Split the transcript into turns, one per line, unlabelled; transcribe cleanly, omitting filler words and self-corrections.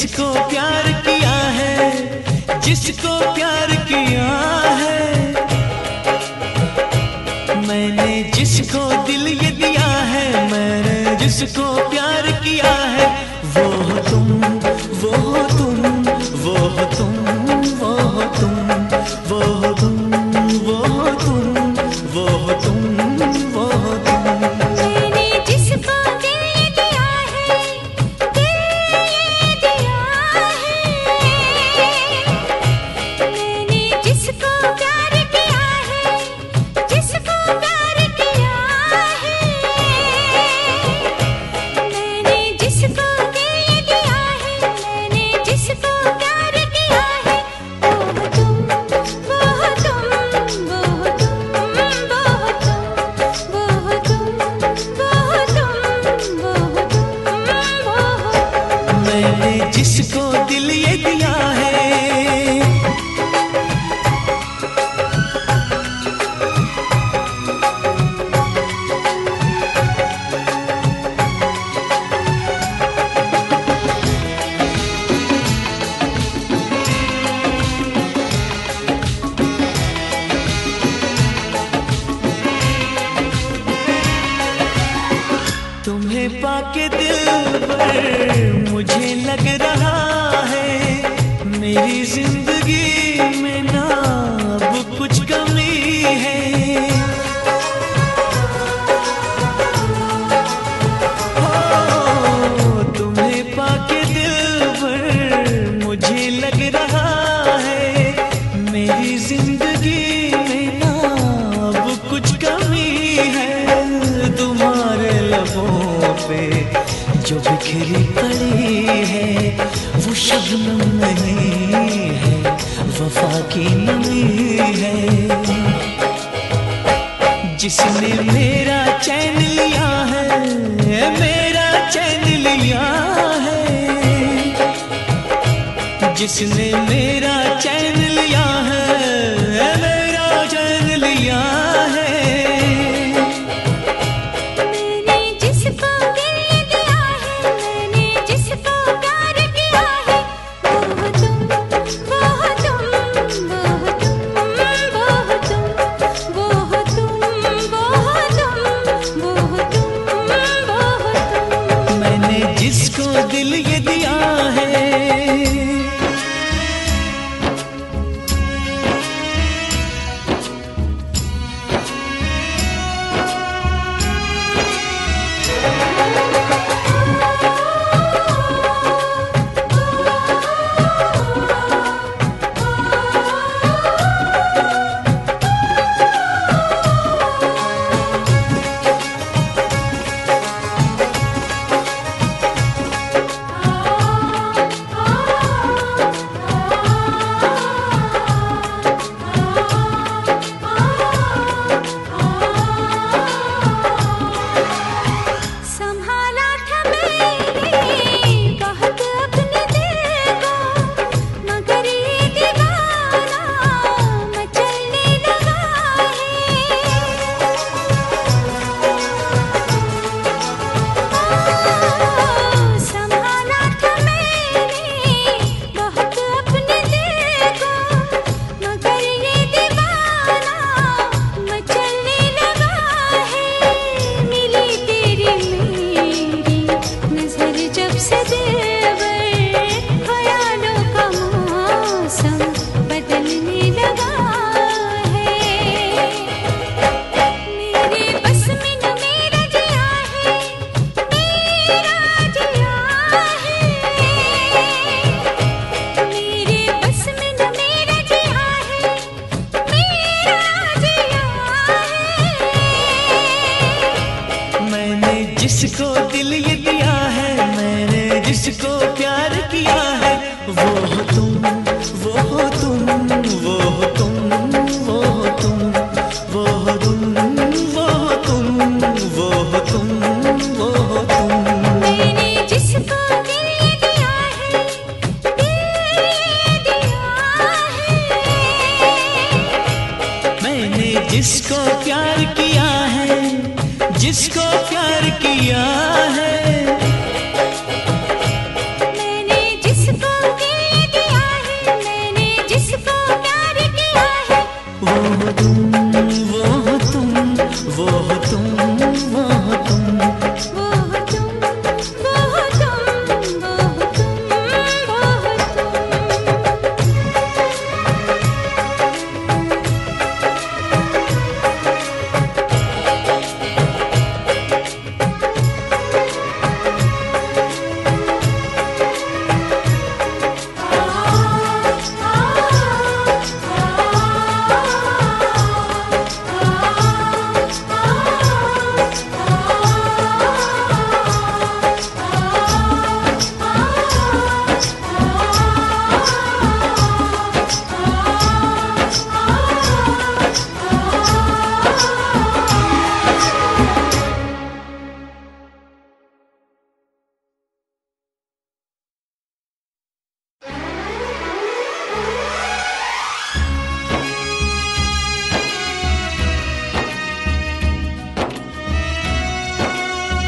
जिसको प्यार किया है, जिसको प्यार किया है, मैंने जिसको दिल ये दिया है, मैंने जिसको प्यार किया है, वो हो तुम, वो हो तुम, वो हो तुम, वो हो तुम, वो हो तुम, वो हो तुम, वो हो तुम, वो हो तुम।
मैंने जिसको दिल ये दिया है, दिल ये दिया है, मैंने जिसको प्यार किया है, जिसको प्यार किया है, मैंने जिसको दिल ये दिया है, मैंने जिसको प्यार किया है, वो तुम, वो तुम, वो तुम, वो तुम, वो तुम, वो तुम, वो तुम, वो
मैंने जिसको दिल ये दिया है, तुम्हें पाके दिल पर मुझे लग रहा है, मेरी जिंदगी में ना अब कुछ कमी है। हो तुम्हें पाके दिल पर मुझे लग रहा है, मेरी जिंदगी में ना अब कुछ कमी है। तुम्हारे लबों पे जो बिखरी पड़ी है, वो शबनम नहीं है, वफा की नमी है। जिसने मेरा चैन लिया है, मेरा चैन लिया है, जिसने मेरा चैन लिया है, मेरा चैन लिया है, जिसको दिल ये दिया है। जिसको दिल ये दिया है, मैंने जिसको प्यार किया है, वो हो तुम, वो हो तुम, वो हो तुम, वो हो तुम, वो हो तुम, वो हो तुम, वो हो तुम, वो हो तुम।
मैंने जिसको दिल ये दिया है, दिल ये दिया है,
मैंने जिसको प्यार किया है, जिसको प्यार किया है,